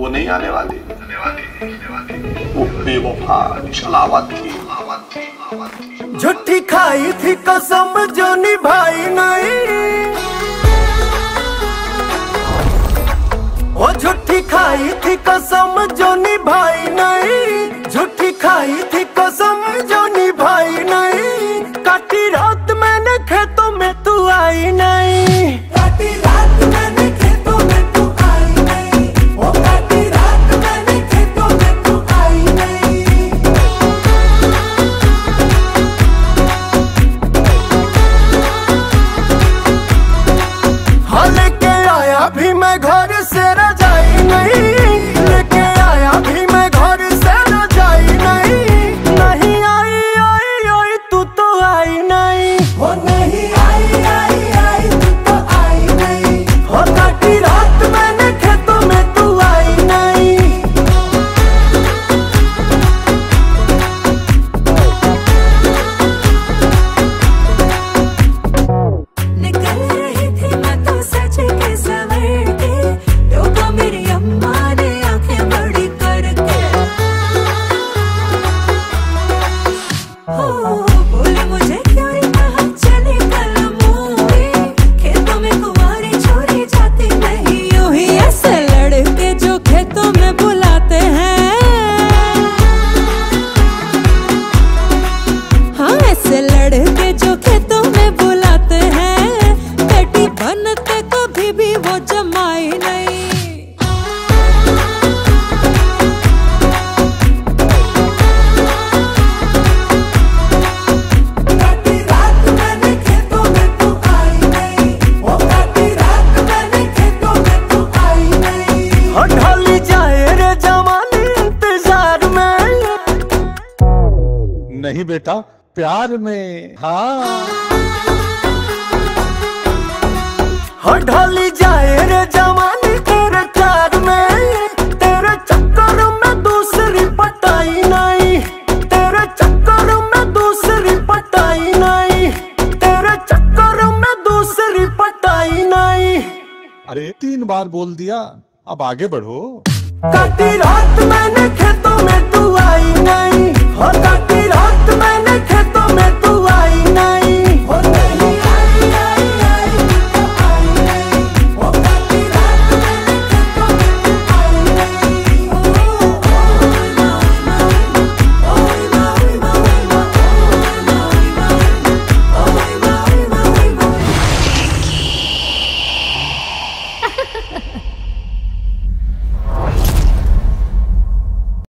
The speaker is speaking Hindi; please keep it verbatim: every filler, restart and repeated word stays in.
वो नहीं आने वाली, आने वाली, आने वाली। वो बेवफा छलावत थी, झूठी खाई थी कसम जो निभाई नहीं, वो झूठी खाई थी कसम जो निभाई नहीं, झूठी खाई थी कसम जो निभाई नहीं। काटी रात मैंने खेतों में तू आई नहीं, काटी रात मैंने खेतों में तू आई नहीं, ओ काटी रात मैंने खेतों में तू आई नहीं। हाँ लेके आया भी मैं घर से रजाई नहीं, लेके आया भी मैं घर से रजाई नहीं। नहीं आई आई आई तू तो आई नहीं, वो नहीं आई आई आई तू तो आई नहीं, वो काटी रात मैंने खेतों में तू आई नहीं। निकल रही थी मैं तो सच के सवर के, टोका मेरी अम्मा ने आंखें बड़ी करके। हो बोले मुझे क्यों रे कहा चले कल मूवी, खेतों में कुंवारी छोड़ी जाती नहीं यूं ही। ऐसे लड़के जो खेतों में बुलाते हैं, हाँ ऐसे लड़के जो खेतों में बुलाते हैं, बेटी बनते कभी भी वो जमाई नहीं। काटी रात मैंने खेतों में तू आई नहीं, वो काटी रात मैंने खेतों में तू आई नहीं। हो ढली जाए रे जवानी इंतजार में, नहीं बेटा प्यार में। हाँ हो ढली जाए रे जवानी तेरे प्यार में, तेरे चक्कर में दूसरी पटाई नहीं, तेरे चक्कर में दूसरी पटाई नहीं, तेरे चक्कर में दूसरी पटाई नहीं। अरे तीन बार बोल दिया, अब आगे बढ़ो। काटी रात मैंने खेतों में तू आई नहीं, हो काटी रात मैंने खेतों में तू आई नहीं, हो नहीं आई आई आई तू तो आई नहीं, हो काटी रात मैंने खेतों में तू आई नहीं। ओ ओए माई माई, ओए माई माई माई, ओए माई माई माई।